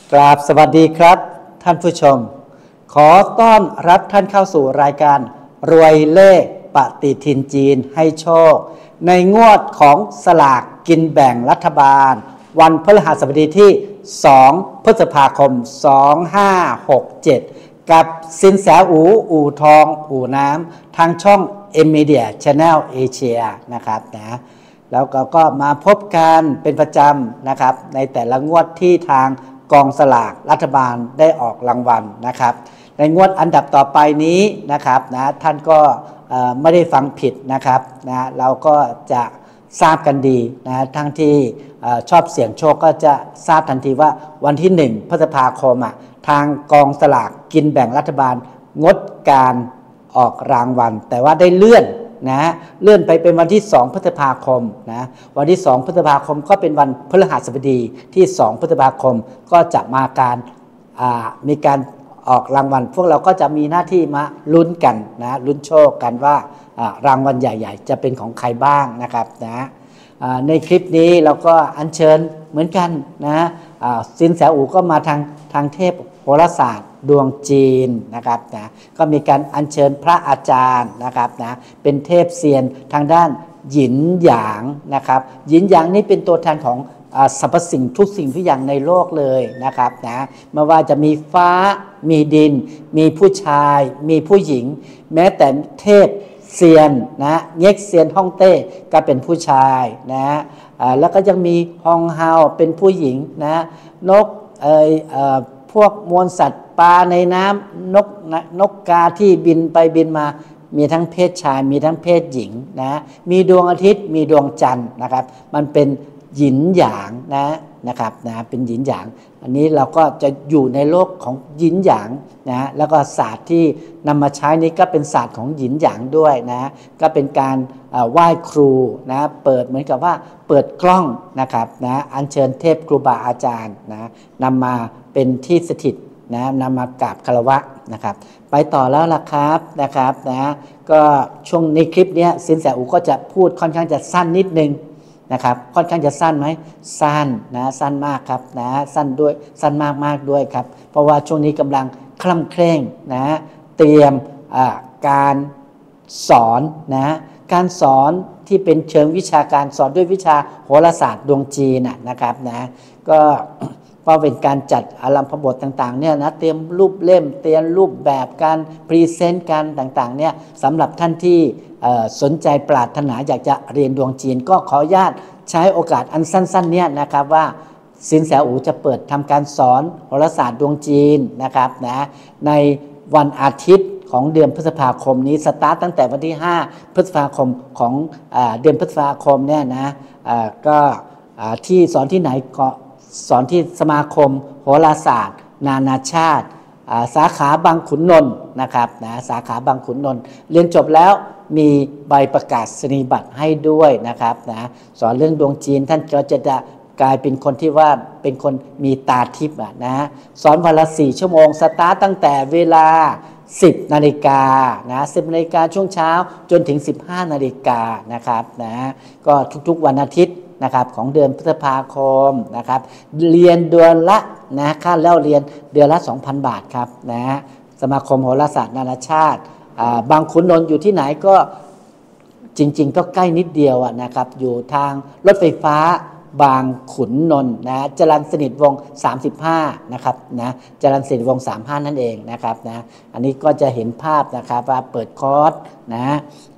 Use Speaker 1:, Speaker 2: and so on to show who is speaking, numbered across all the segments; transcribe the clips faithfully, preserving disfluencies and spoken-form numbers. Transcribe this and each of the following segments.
Speaker 1: กราบสวัสดีครับท่านผู้ชมขอต้อนรับท่านเข้าสู่รายการรวยเลขปฏิทินจีนให้โชคในงวดของสลากกินแบ่งรัฐบาลวันพฤหัสบดีที่สองพฤษภาคมสองพันห้าร้อยหกสิบเจ็ดกับสินแสอูอู่ทองอู่น้ำทางช่อง M Media Channel Asia นะครับนะแล้วก็ก็มาพบกันเป็นประจำนะครับในแต่ละงวดที่ทางกองสลากรัฐบาลได้ออกรางวัลนะครับในงวดอันดับต่อไปนี้นะครับนะท่านก็ไม่ได้ฟังผิดนะครับนะเราก็จะทราบกันดีนะทั้งที่ชอบเสี่ยงโชคก็จะทราบทันทีว่าวันที่หนึ่งพฤษภาคมอ่ะทางกองสลากกินแบ่งรัฐบาลงดการออกรางวัลแต่ว่าได้เลื่อนนะเลื่อนไปเป็นวันที่สองพฤษภาคมนะวันที่สองพฤษภาคมก็เป็นวันพฤหัสบดีที่สองพฤษภาคมก็จะมาการมีการออกรางวัลพวกเราก็จะมีหน้าที่มาลุ้นกันนะลุ้นโชคกันว่ารางวัลใหญ่ๆจะเป็นของใครบ้างนะครับนะในคลิปนี้เราก็อัญเชิญเหมือนกันนะสินแสอู่ก็มาทางทางเทพโหราศาสตร์ดวงจีนนะครับนะก็มีการอัญเชิญพระอาจารย์นะครับนะเป็นเทพเซียนทางด้านหยินหยางนะครับหยินหยางนี่เป็นตัวแทนของสรรพสิ่งทุกสิ่งทุกอย่างในโลกเลยนะครับนะไม่ว่าจะมีฟ้ามีดินมีผู้ชายมีผู้หญิงแม้แต่เทพเซียนนะเง็กเซียนฮ่องเต้ก็เป็นผู้ชายนะแล้วก็ยังมีฮองเฮาเป็นผู้หญิงนะนกเอ่ยเอ่อพวกมวลสัตว์ปลาในน้ำนกนกกาที่บินไปบินมามีทั้งเพศชายมีทั้งเพศหญิงนะมีดวงอาทิตย์มีดวงจันทร์นะครับมันเป็นหยินหยางนะนะครับนะเป็นหยินหยางอันนี้เราก็จะอยู่ในโลกของหยินหยางนะแล้วก็ศาสตร์ที่นำมาใช้นี้ก็เป็นศาสตร์ของหยินหยางด้วยนะก็เป็นการไหว้ครูนะเปิดเหมือนกับว่าเปิดกล้องนะครับนะอัญเชิญเทพครูบาอาจารย์นะนำมาเป็นที่สถิตนะนำมากราบคารวะนะครับไปต่อแล้วล่ะครับนะครับนะก็ช่วงในคลิปนี้สินแสอูก็จะพูดค่อนข้างจะสั้นนิดนึงนะครับค่อนข้างจะสั้นไหมสั้นนะสั้นมากครับนะสั้นด้วยสั้นมากมากด้วยครับเพราะว่าช่วงนี้กำลังคล่ำเคร่งนะเตรียมการสอนนะการสอนที่เป็นเชิงวิชาการสอนด้วยวิชาโหราศาสตร์ดวงจีนนะครับนะก็ก็เป็นการจัดอารัมพบทต่างๆเนี่ยนะเตรียมรูปเล่มเตรียมรูปแบบการพรีเซนต์การต่างๆเนี่ยสำหรับท่านที่สนใจปรารถนาอยากจะเรียนดวงจีนก็ขออนุญาตใช้โอกาสอันสั้นๆเนี่ยนะครับว่าสินแสอูจะเปิดทำการสอนโหราศาสตร์ดวงจีนนะครับนะในวันอาทิตย์ของเดือนพฤษภาคมนี้สตาร์ตตั้งแต่วันที่ห้าพฤษภาคมของเดือนพฤษภาคมเนี่ยนะก็ที่สอนที่ไหนก็สอนที่สมาคมโหราศาสตร์นานาชาติสาขาบางขุนนนท์นะครับนะสาขาบางขุนนนท์เรียนจบแล้วมีใบประกาศนียบัตรให้ด้วยนะครับนะสอนเรื่องดวงจีนท่านก็จะกลายเป็นคนที่ว่าเป็นคนมีตาทิพย์นะสอนวันละสี่ชั่วโมงสตาร์ตตั้งแต่เวลาสิบนาฬิกานะสิบนาฬิกาช่วงเช้าจนถึงสิบห้านาฬิกานะครับนะก็ทุกๆวันอาทิตย์นะครับของเดือนพฤษภาคมนะครับเรียนเดือนละนะค่าเล่าเรียนเดือนละ สองพัน บาทครับนะสมาคมโหราศาสตร์นานาชาติบางขุนนนท์อยู่ที่ไหนก็จริงๆก็ใกล้นิดเดียวนะครับอยู่ทางรถไฟฟ้าบางขุนนนท์นะจรัญสนิทวงศ์สามสิบห้านะครับนะจรัญสนิทวงศ์สามสิบห้านั่นเองนะครับนะอันนี้ก็จะเห็นภาพนะครับว่าเปิดคอร์สนะ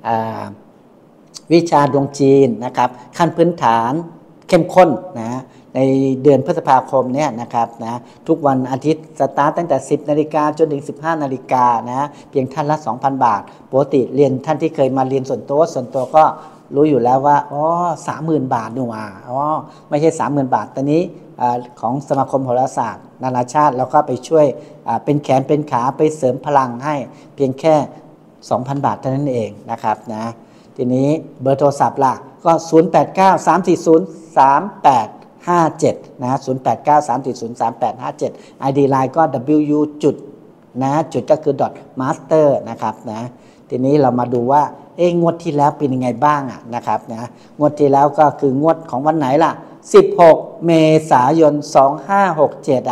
Speaker 1: วิชาดวงจีนนะครับขั้นพื้นฐานเข้มข้นนะในเดือนพฤษภาคมเนี่ยนะครับนะทุกวันอาทิตย์สตาร์ตตั้งแต่สิบนาฬิกาจนถึงสิบห้านาฬิกานะเพียงท่านละ สองพัน บาทปกติเรียนท่านที่เคยมาเรียนส่วนตัวส่วนตัวก็รู้อยู่แล้วว่าอ๋อ สามหมื่น บาทนี่หว่าอ๋อไม่ใช่ สามหมื่น บาทตอนนี้ของสมาคมโหราศาสตร์นานาชาติเราก็ไปช่วยเป็นแขนเป็นขาไปเสริมพลังให้เพียงแค่ สองพัน บาทเท่านั้นเองนะครับนะทีนี้เบอร์โทรศัพท์ล่ะก็ศูนย์ แปด เก้า สาม สี่ ศูนย์ สาม แปด ห้า เจ็ดนะศูนย์ แปด เก้า สาม สี่ ศูนย์ สาม แปด ห้า เจ็ด ไอ ดี ไลน์ ก็ ดับเบิลยู จุดนะจุดก็คือ dot master นะครับนะทีนี้เรามาดูว่าเอ๊ะงวดที่แล้วเป็นยังไงบ้างอ่ะนะครับนะงวดที่แล้วก็คืองวดของวันไหนล่ะสิบหกเมษายนสองพันห้าร้อยหกสิบเจ็ดอ่ะ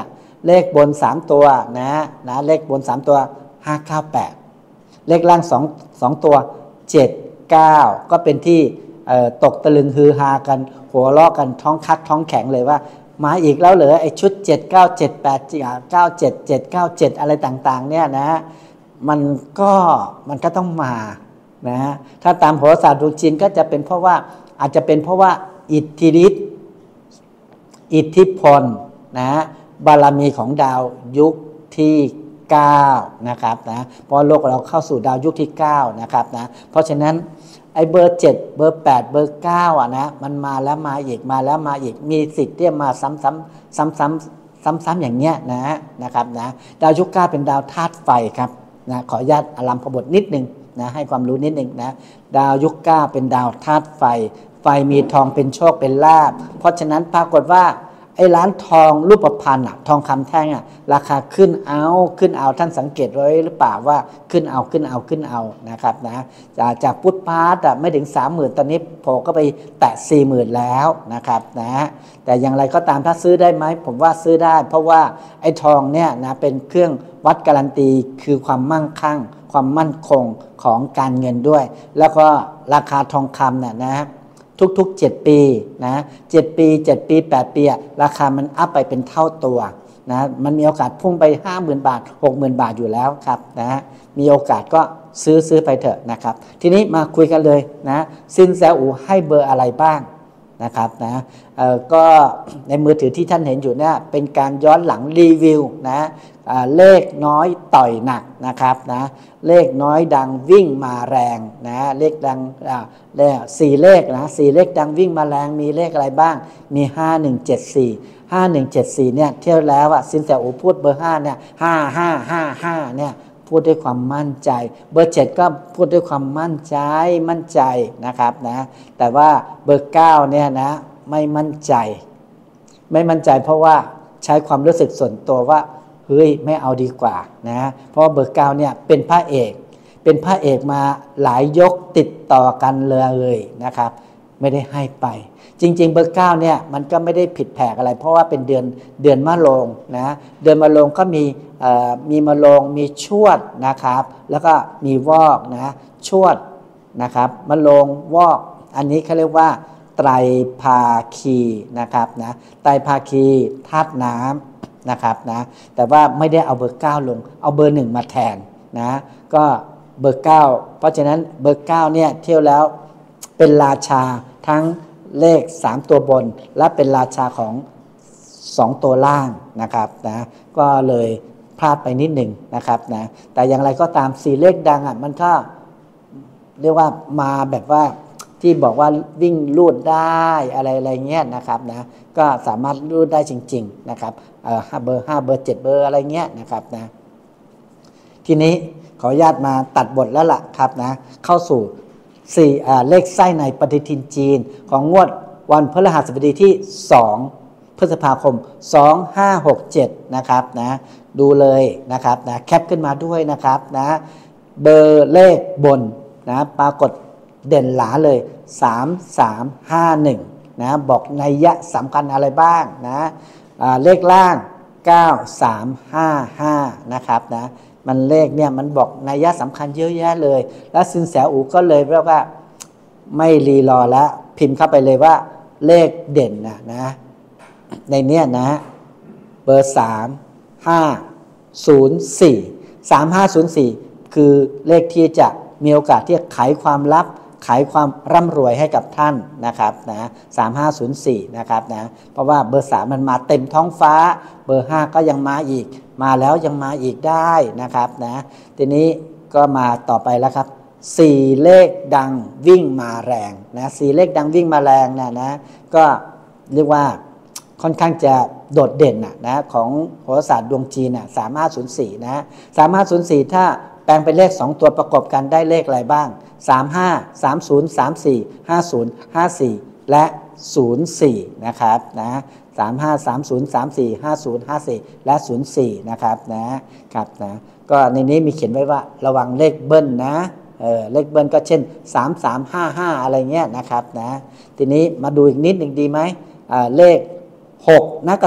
Speaker 1: เลขบนสามตัวนะนะเลขบนสามตัวห้า เก้า แปดเลขล่างสอง สองตัวเจ็ด เก้าก็เป็นที่ตกตะลึงฮือฮากันหัวเราะกันท้องคัดท้องแข็งเลยว่ามาอีกแล้วเหรอไอ้ชุดเจ็ด เก้า เจ็ด แปด เก้า เจ็ด เจ็ด เก้า เจ็ดอะไรต่างๆเนี่ยนะมันก็มันก็ต้องมานะถ้าตามโหราศาสตร์ดวงจีนก็จะเป็นเพราะว่าอาจจะเป็นเพราะว่าอิทธิฤทธิ์อิทธิพลนะบารมีของดาวยุคที่เก้านะครับนะเพราะโลกเราเข้าสู่ดาวยุคที่เก้านะครับนะเพราะฉะนั้นไอ้เบอร์เจ็ดเบอร์แปดเบอร์เก้าอ่ะนะมันมาแล้วมาอีกมาแล้วมาอีกมีสิทธิ์ที่จะมาซ้ำๆซ้ำๆซ้ำๆอย่างเงี้ยนะนะครับนะดาวยุคเก้าเป็นดาวธาตุไฟครับนะขออนุญาตอารัมพบทนิดนึงนะให้ความรู้นิดนึงนะดาวยุคเก้าเป็นดาวธาตุไฟไฟมีทองเป็นโชคเป็นลาภเพราะฉะนั้นปรากฏว่าไอ้ร้านทองรูปพรรณอะทองคำแท่งอะราคาขึ้นเอาขึ้นเอาท่านสังเกตไว้หรือเปล่าว่าขึ้นเอาขึ้นเอาขึ้นเอานะครับนะจากจากพุทธพาร์ตอะไม่ถึง สามหมื่น ตอนนี้โผล่ก็ไปแตะ สี่หมื่น แล้วนะครับนะแต่อย่างไรก็ตามถ้าซื้อได้ไหมผมว่าซื้อได้เพราะว่าไอ้ทองเนี่ยนะเป็นเครื่องวัดการันตีคือความมั่งคั่งความมั่นคงของการเงินด้วยแล้วก็ราคาทองคำเนี่ยนะทุกๆเจ็ดปีนะเจ็ดปีเจ็ดปีแปดปีราคามันอัพไปเป็นเท่าตัวนะมันมีโอกาสพุ่งไป ห้าหมื่น บาท หกหมื่น บาทอยู่แล้วครับนะมีโอกาสก็ซื้อซื้อไปเถอะนะครับทีนี้มาคุยกันเลยนะซินแสอูให้เบอร์อะไรบ้างนะครับนะเอ่อก็ในมือถือที่ท่านเห็นอยู่เนี่ยเป็นการย้อนหลังรีวิวนะเลขน้อยต่อยหนักนะครับนะเลขน้อยดังวิ่งมาแรงนะเลขดังอ่าเลขสี่เลขนะสี่เลขดังวิ่งมาแรงมีเลขอะไรบ้างมีห้า หนึ่ง เจ็ด สี่ ห้า หนึ่ง เจ็ด สี่เนี่ยเที่ยวแล้วอ่ะซินแสอูพูดเบอร์ห้าเนี่ยห้า ห้า ห้า ห้าเนี่ยพูดด้วยความมั่นใจเบอร์เจ็ดก็พูดด้วยความมั่นใจมั่นใจนะครับนะแต่ว่าเบอร์เก้าเนี่ยนะไม่มั่นใจไม่มั่นใจเพราะว่าใช้ความรู้สึกส่วนตัวว่าเฮ้ยไม่เอาดีกว่านะเพราะเบอร์เก้าเนี่ยเป็นพระเอกเป็นพระเอกมาหลายยกติดต่อกันเลยนะครับไม่ได้ให้ไปจริงๆเบอร์เก้าเนี่ยมันก็ไม่ได้ผิดแผกอะไรเพราะว่าเป็นเดือนเดือนมะโรงนะเดือนมะโรงก็มีมีมะโรงมีชวดนะครับแล้วก็มีวอกนะชวดนะครับมะโรงวอกอันนี้เขาเรียกว่าไตรภาคีนะครับนะไตรภาคีธาตุน้ำนะครับนะแต่ว่าไม่ได้เอาเบอร์เก้าลงเอาเบอร์หนึ่งมาแทนนะก็เบอร์เก้าเพราะฉะนั้นเบอร์เก้าเนี่ยเที่ยวแล้วเป็นราชาทั้งเลขสามตัวบนและเป็นราชาของสองตัวล่างนะครับนะก็เลยพลาดไปนิดหนึ่งนะครับนะแต่อย่างไรก็ตามสี่เลขดังอ่ะมันก็เรียกว่ามาแบบว่าที่บอกว่าวิ่งลูดได้อะไรอะไรเงี้ยนะครับนะก็สามารถลูดได้จริงๆนะครับเอ่อห้าเบอร์ห้าเบอร์เจ็ดเบอร์อะไรเงี้ยนะครับนะทีนี้ขออนุญาตมาตัดบทแล้วล่ะครับนะเข้าสู่สี่เลขไส้ในปฏิทินจีนของงวดวันพฤหัสบดีที่สองพฤษภาคมสองพันห้าร้อยหกสิบเจ็ดนะครับนะดูเลยนะครับนะแคปขึ้นมาด้วยนะครับนะเบอร์เลขบนนะปรากฏเด่นหลาเลยสาม สาม ห้า หนึ่งนะบอกนัยยะสำคัญอะไรบ้างนะเลขล่างเก้า สาม ห้า ห้านะครับนะมันเลขเนี่ยมันบอกนัยยะสำคัญเยอะแยะเลยแล้วซินแสอูก็เลยเรียกว่าไม่รีรอแล้วพิมพ์เข้าไปเลยว่าเลขเด่นนะนะในเนี้ยนะเบอร์สาม ห้า ศูนย์ สี่ สาม ห้า ศูนย์ สี่คือเลขที่จะมีโอกาสที่จะไขความลับไขความร่ำรวยให้กับท่านนะครับนะสาม ห้า ศูนย์ สี่นะครับนะเพราะว่าเบอร์สามมันมาเต็มท้องฟ้าเบอร์ห้าก็ยังมาอีกมาแล้วยังมาอีกได้นะครับนะทีนี้ก็มาต่อไปแล้วครับสี่เลขดังวิ่งมาแรงนะสี่เลขดังวิ่งมาแรงนะนะก็เรียกว่าค่อนข้างจะโดดเด่นนะนะของโหราศาสตร์ดวงจีนนะสาม ห้า ศูนย์ สี่นะสาม ห้า ศูนย์ สี่ถ้าแปลงเป็นเลขสองตัวประกอบกันได้เลขอะไรบ้างสาม ห้า สาม ศูนย์ สาม สี่ ห้า ศูนย์ ห้า สี่และศูนย์ สี่นะครับนะสาม ห้า สาม ศูนย์ สาม สี่ ห้า ศูนย์ ห้า สี่และศูนย์ สี่นะครับนะครับนะก็ในนี้มีเขียนไว้ว่าระวังเลขเบิ้ลนะเออเลขเบิ้ลก็เช่นสาม สาม ห้า ห้าอะไรเงี้ยนะครับนะทีนี้มาดูอีกนิดหนึ่งดีไหมอ่าเลขหกนักกษัตริย์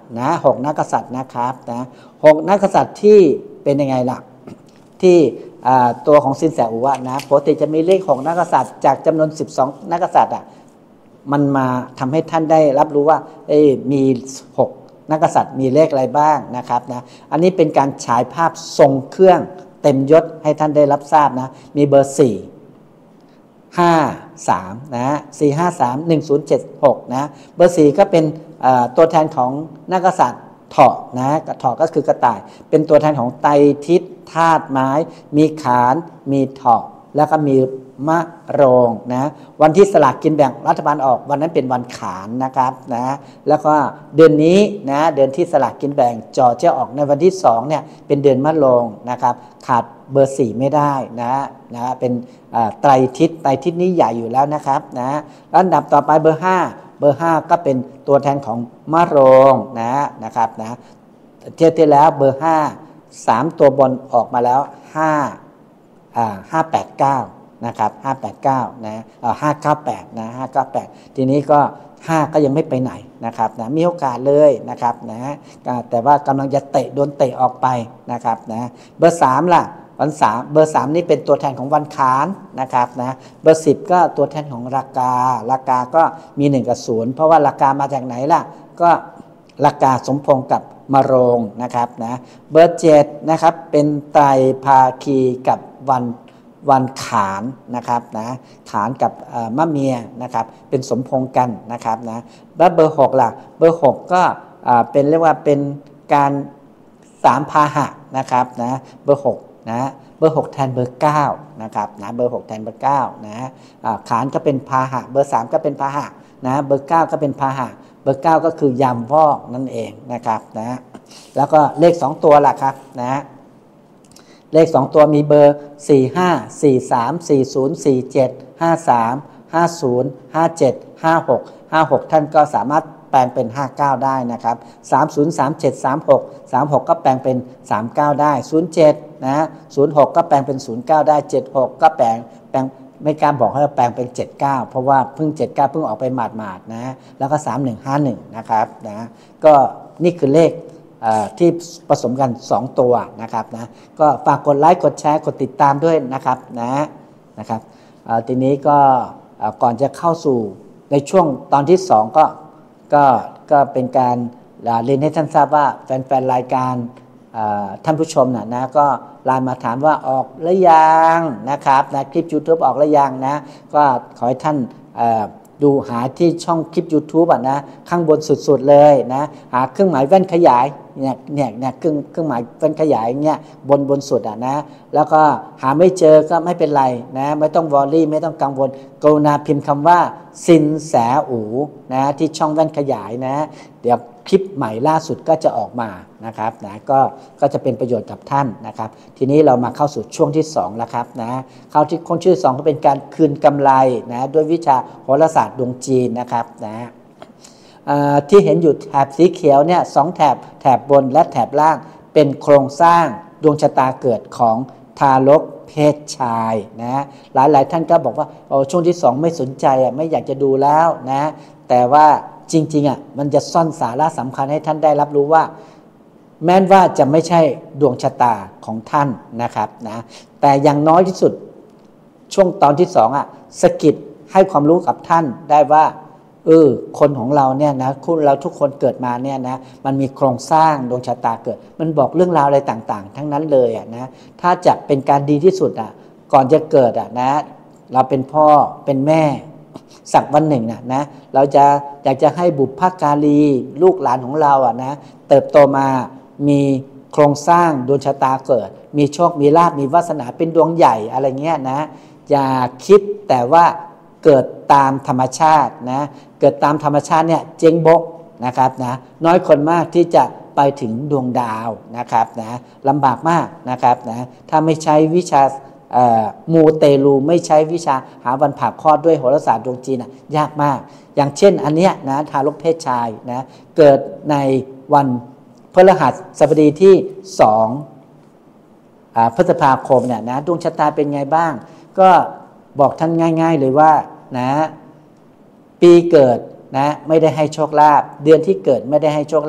Speaker 1: นะหกนักกษัตริย์นะครับนะหกนักกษัตริย์ที่เป็นยังไงล่ะที่ตัวของสินแสอู่นะปกติจะมีเลขหกนักกษัตริย์จากจำนวนสิบสองนักกษัตริย์อ่ะมันมาทำให้ท่านได้รับรู้ว่ามีหกนักกษัตริย์มีเลขอะไรบ้างนะครับนะอันนี้เป็นการฉายภาพทรงเครื่องเต็มยศให้ท่านได้รับทราบนะมีเบอร์สี่ห้าสามนะสี่ห้าสามหนึ่งศูนย์เจ็ดหกนะเบอร์สี่ก็เป็นตัวแทนของนักกษัตริย์เถาะนะเถาะก็คือกระต่ายเป็นตัวแทนของไตรทิศธาตุไม้มีขานมีเถาะแล้วก็มีมะโรงนะวันที่สลากกินแบ่งรัฐบาลออกวันนั้นเป็นวันขานนะครับนะแล้วก็เดือนนี้นะเดือนที่สลากกินแบ่งจอจะออกในวันที่สองเนี่ยเป็นเดือนมะโรงนะครับขาดเบอร์สี่ไม่ได้นะนะเป็นไตรทิศไตรทิศนี้ใหญ่อยู่แล้วนะครับนะแล้วอันดับต่อไปเบอร์ห้าเบอร์ห้าก็เป็นตัวแทนของมะโรงนะนะครับนะเที่ยวที่แล้วเบอร์ห้าสามตัวบนออกมาแล้วห้าอ่าห้าแปดเก้านะครับห้าแปดเก้านะเอ่อห้าเก้าแปดนะห้าเก้าแปดทีนี้ก็ห้าก็ยังไม่ไปไหนนะครับนะมีโอกาสเลยนะครับนะแต่ว่ากำลังจะเตะโดนเตะออกไปนะครับนะเบอร์สามล่ะวันสามเบอร์สามนี่เป็นตัวแทนของวันค้านนะครับนะเบอร์สิบก็ตัวแทนของราคาราคาก็มีหนึ่งกับศูนย์เพราะว่าราคามาจากไหนล่ะก็ราคาสมพงษ์กับมะโรงนะครับนะเบอร์เจ็ดนะครับเป็นไตรภาคีกับวันวันขานนะครับนะขานกับมะเมียนะครับเป็นสมพงษ์กันนะครับนะแล้วเบอร์หกล่ะเบอร์หกก็เป็นเรียกว่าเป็นการสามพาหะนะครับนะเบอร์หกนะเบอร์หกแทนเบอร์เก้านะครับนะเบอร์หกแทนเบอร์เก้านะขานก็เป็นพาหะเบอร์สามก็เป็นพาหะนะเบอร์เก้าก็เป็นพาหะเบอร์เก้าก็คือยามวอกนั่นเองนะครับนะแล้วก็เลขสองตัวล่ะครับนะเลขสองตัวมีเบอร์สี่ ห้า สี่ สาม สี่ ศูนย์ สี่ เจ็ด ห้า สาม ห้า ศูนย์ ห้า เจ็ด ห้า หก ห้า หกท่านก็สามารถแปลงเป็นห้าเก้าได้นะครับสาม ศูนย์ สาม เจ็ด สาม หก สาม หกก็แปลงเป็นสามเก้าได้ศูนย์ เจ็ดนะศูนย์ หกก็แปลงเป็นศูนย์เก้าได้เจ็ด หกก็แปลงแปลงไม่กล้าบอกให้แปลงเป็นเจ็ดเก้าเพราะว่าเพิ่งเจ็ดเก้าเพิ่งออกไปหมาดๆนะแล้วก็สามหนึ่งห้าหนึ่งนะครับนะก็นี่คือเลขที่ผสมกันสองตัวนะครับนะก็ฝากกดไลค์กดแชร์กดติดตามด้วยนะครับนะนะครับทีนี้ก็ก่อนจะเข้าสู่ในช่วงตอนที่สองก็ก็ก็เป็นการเรียนให้ท่านทราบว่าแฟนๆรายการท่านผู้ชมนะนะก็ไลน์มาถามว่าออกหรือยังนะครับนะคลิป YouTube ออกหรือยังนะก็ขอให้ท่านดูหาที่ช่องคลิป YouTube อ่ะนะข้างบนสุดๆเลยนะหาเครื่องหมายแว่นขยายเนี่ยเนี่ยเนี่ยเครื่องเครื่องหมายแว่นขยายเนี่ยบนบนสุดอ่ะนะแล้วก็หาไม่เจอก็ไม่เป็นไรนะไม่ต้องวอรี่ไม่ต้องกังวลกรุณาพิมพ์คำว่าสินแสอูนะที่ช่องแว่นขยายนะเดี๋ยวคลิปใหม่ล่าสุดก็จะออกมานะครับนะก็ก็จะเป็นประโยชน์กับท่านนะครับทีนี้เรามาเข้าสู่ช่วงที่สองแล้วครับนะเข้าที่คนชื่อสองก็เป็นการคืนกำไรนะด้วยวิชาโหราศาสตร์ดวงจีนนะครับนะที่เห็นอยู่แถบสีเขียวเนี่ยสองแถบแถบบนและแถบล่างเป็นโครงสร้างดวงชะตาเกิดของทารกเพศชายนะหลายๆท่านก็บอกว่าโอ้ช่วงที่สองไม่สนใจอ่ะไม่อยากจะดูแล้วนะแต่ว่าจริงๆอ่ะมันจะซ่อนสาระสำคัญให้ท่านได้รับรู้ว่าแม้ว่าจะไม่ใช่ดวงชะตาของท่านนะครับนะแต่อย่างน้อยที่สุดช่วงตอนที่สองอ่ะสกิดให้ความรู้กับท่านได้ว่าเออคนของเราเนี่ยนะคุณเราทุกคนเกิดมาเนี่ยนะมันมีโครงสร้างดวงชะตาเกิดมันบอกเรื่องราวอะไรต่างๆทั้งนั้นเลยอ่ะนะถ้าจะเป็นการดีที่สุดอ่ะก่อนจะเกิดอ่ะนะเราเป็นพ่อเป็นแม่สักวันหนึ่งนะนะเราจะอยากจะให้บุพการีลูกหลานของเราอ่ะนะเติบโตมามีโครงสร้างดวงชะตาเกิดมีโชคมีลาภมีวาสนาเป็นดวงใหญ่อะไรเงี้ยนะอย่าคิดแต่ว่าเกิดตามธรรมชาตินะเกิดตามธรรมชาติเนี่ยเจ๊งบกนะครับนะน้อยคนมากที่จะไปถึงดวงดาวนะครับนะลำบากมากนะครับนะถ้าไม่ใช้วิชามูเตลูไม่ใช้วิชาหาวันผ่าคลอดด้วยโหราศาสตร์ดวงจีนนะยากมากอย่างเช่นอันเนี้ยนะทารกเพศชายนะเกิดในวันพฤหัสบดีที่สองพฤษภาคมเนี่ยนะดวงชะตาเป็นไงบ้างก็บอกท่านง่ายๆเลยว่านะปีเกิดนะไม่ได้ให้โชคลาภเดือนที่เกิดไม่ได้ให้โชคลาภ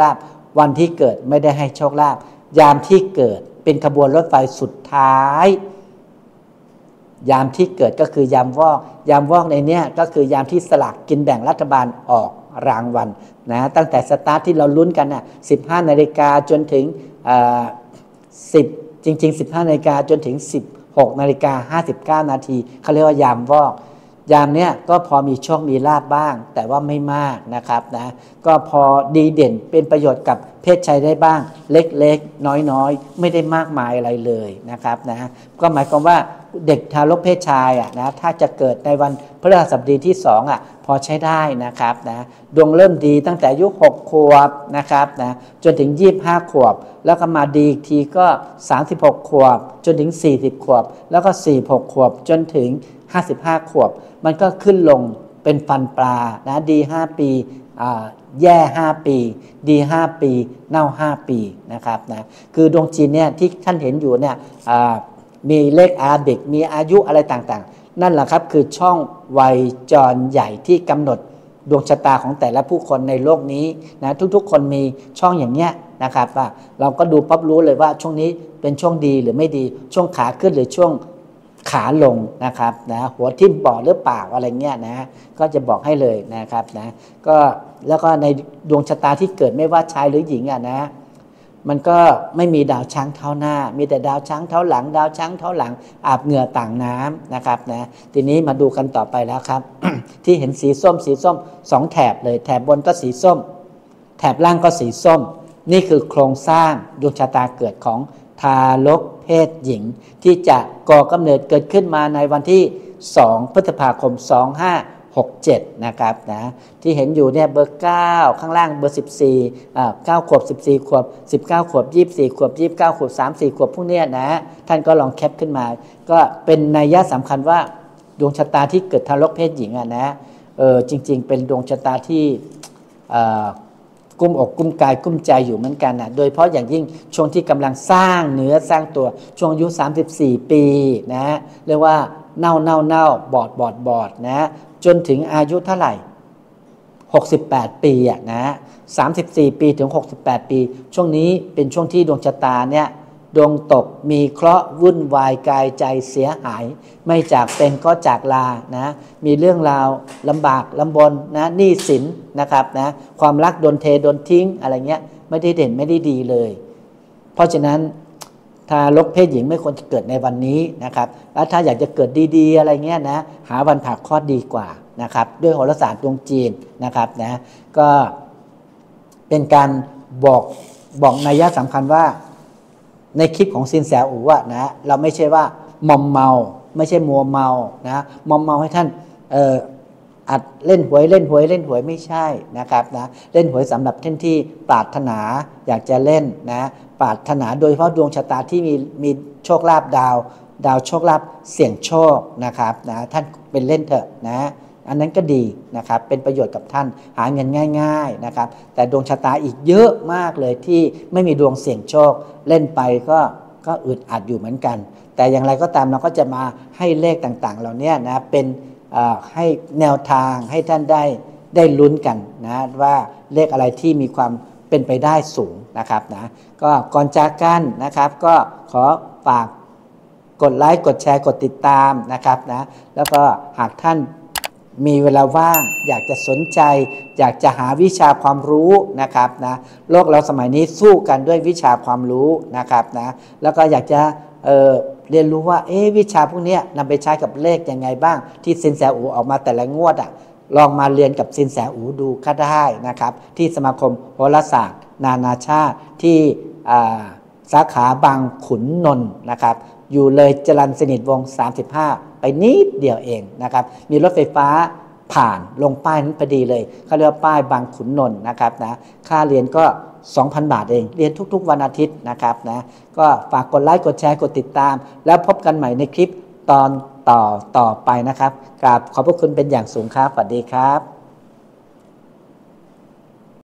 Speaker 1: วันที่เกิดไม่ได้ให้โชคลาภยามที่เกิดเป็นขบวนรถไฟสุดท้ายยามที่เกิดก็คือยามวอกยามวอกในเนี้ยก็คือยามที่สลากกินแบ่งรัฐบาลออกรางวัลนะตั้งแต่สตาร์ทที่เราลุ้นกันน่ะสิบห้านาฬิกาจนถึงสิบจริงๆสิบห้านาฬิกาจนถึงสิบหกนาฬิกาห้าสิบเก้านาทีเขาเรียกว่ายามวอกยามเนี้ยก็พอมีโชคมีลาภบ้างแต่ว่าไม่มากนะครับนะก็พอดีเด่นเป็นประโยชน์กับเพศชายได้บ้างเล็กๆน้อยๆไม่ได้มากมายอะไรเลยนะครับนะก็หมายความว่าเด็กทารกเพศชายอ่ะนะถ้าจะเกิดในวันพฤหัสบดีที่สองอ่ะพอใช้ได้นะครับนะดวงเริ่มดีตั้งแต่อายุหกขวบนะครับนะจนถึงยี่สิบห้าขวบแล้วก็มาดีอีกทีก็สามสิบหกขวบจนถึงสี่สิบขวบแล้วก็สี่สิบหกขวบจนถึงห้าสิบห้าขวบมันก็ขึ้นลงเป็นฟันปลานะดีห้าปีแย่ห้าปีดีห้าปีเน่าห้าปีนะครับนะคือดวงจีนเนี่ยที่ท่านเห็นอยู่เนี่ยมีเลขอาราบิกมีอายุอะไรต่างๆนั่นแหละครับคือช่องวัยจรใหญ่ที่กำหนดดวงชะตาของแต่ละผู้คนในโลกนี้นะทุกๆคนมีช่องอย่างเนี้ยนะครับว่าเราก็ดูปั๊บรู้เลยว่าช่วงนี้เป็นช่วงดีหรือไม่ดีช่วงขาขึ้นหรือช่วงขาลงนะครับนะหัวทิ่มบ่อหรือเปล่าอะไรเงี้ยนะก็จะบอกให้เลยนะครับนะก็แล้วก็ในดวงชะตาที่เกิดไม่ว่าชายหรือหญิงอ่ะนะมันก็ไม่มีดาวช้างเท้าหน้ามีแต่ดาวช้างเท้าหลังดาวช้างเท้าหลังอาบเหงื่อต่างน้ำนะครับนะทีนี้มาดูกันต่อไปแล้วครับ ที่เห็นสีส้มสีส้มสองแถบเลยแถบบนก็สีส้มแถบล่างก็สีส้มนี่คือโครงสร้างดวงชะตาเกิดของทารกเพศหญิงที่จะก่อกำเนิดเกิดขึ้นมาในวันที่สองพฤษภาคมสองพันห้าร้อยหกสิบเจ็ดนะครับนะที่เห็นอยู่เนี่ยเบอร์เก้าข้างล่างเบอร์สิบสี่อ่าเก้าขวบสิบสี่ขวบสิบเก้าขวบยี่สิบสี่ขวบยี่สิบเก้าขวบสามสิบสี่ขวบพวกเนี้ยนะท่านก็ลองแคปขึ้นมาก็เป็นนัยยะสำคัญว่าดวงชะตาที่เกิดทารกเพศหญิงอ่ะนะเออจริงๆเป็นดวงชะตาที่อ่ากุ้มอกกุ้มกายกุ้มใจอยู่เหมือนกันนะโดยเฉพาะอย่างยิ่งช่วงที่กำลังสร้างเนื้อสร้างตัวช่วงอายุสามสิบสี่ปีนะเรียกว่าเน่าเน่าเน่าบอดบอดบอดนะจนถึงอายุเท่าไหร่หกสิบแปดปีอ่ะนะสามสิบสี่ปีถึงหกสิบแปดปีช่วงนี้เป็นช่วงที่ดวงชะตาเนี่ยดวงตกมีเคราะห์วุ่นวายกายใจเสียหายไม่จากเป็นก็จากลานะมีเรื่องราวลำบากลำบนนะหนี้สินนะครับนะความรักโดนเทโดนทิ้งอะไรเงี้ยไม่ได้เด่นไม่ได้ดีเลยเพราะฉะนั้นทารกเพศหญิงไม่ควรจะเกิดในวันนี้นะครับแล้วถ้าอยากจะเกิดดีๆอะไรเงี้ยนะหาวันผ่าคลอดดีกว่านะครับด้วยโหราศาสตร์ดวงจีนนะครับนะก็เป็นการบอกบอกนัยยะสำคัญว่าในคลิปของซินแสอู๋อะนะเราไม่ใช่ว่ามอมเมาไม่ใช่มัวเมานะมอมเมาให้ท่านเอ่ออัดเล่นหวยเล่นหวยเล่นหวยไม่ใช่นะครับนะเล่นหวยสำหรับท่านที่ปรารถนาอยากจะเล่นนะปรารถนาโดยเฉพาะดวงชะตาที่มีมีโชคลาภดาวดาวโชคลาภเสี่ยงโชคนะครับนะท่านเป็นเล่นเถอะนะอันนั้นก็ดีนะครับเป็นประโยชน์กับท่านหาเงินง่ายๆนะครับแต่ดวงชะตาอีกเยอะมากเลยที่ไม่มีดวงเสี่ยงโชคเล่นไปก็ก็อึดอัดอยู่เหมือนกันแต่อย่างไรก็ตามเราก็จะมาให้เลขต่างๆเหล่านี้นะเป็นให้แนวทางให้ท่านได้ได้ลุ้นกันนะว่าเลขอะไรที่มีความเป็นไปได้สูงนะครับนะก็ก่อนจากกันนะครับก็ขอฝากกดไลค์กดแชร์กดติดตามนะครับนะแล้วก็หากท่านมีเวลาว่างอยากจะสนใจอยากจะหาวิชาความรู้นะครับนะโลกเราสมัยนี้สู้กันด้วยวิชาความรู้นะครับนะแล้วก็อยากจะเอ่อเรียนรู้ว่าเอ๊ะวิชาพวกนี้นำไปใช้กับเลขยังไงบ้างที่ซินแสอู๋ออกมาแต่ละงวดอ่ะลองมาเรียนกับซินแสอู๋ดูก็ได้นะครับที่สมาคมโหราศาสตร์นานาชาติที่สาขาบางขุนนนท์นะครับอยู่เลยจรัญสนิทวงศ์สามสิบห้าไปนิดเดียวเองนะครับมีรถไฟฟ้าผ่านลงป้ายนั้นพอดีเลยเขาเรียกว่าป้ายบางขุนนนท์นะครับนะค่าเรียนก็ สองพัน บาทเองเรียนทุกๆวันอาทิตย์นะครับนะก็ฝากกดไลค์กดแชร์กดติดตามแล้วพบกันใหม่ในคลิปตอนต่อต่อไปนะครับกราบขอบพระคุณเป็นอย่างสูงครับสวัสดีครับ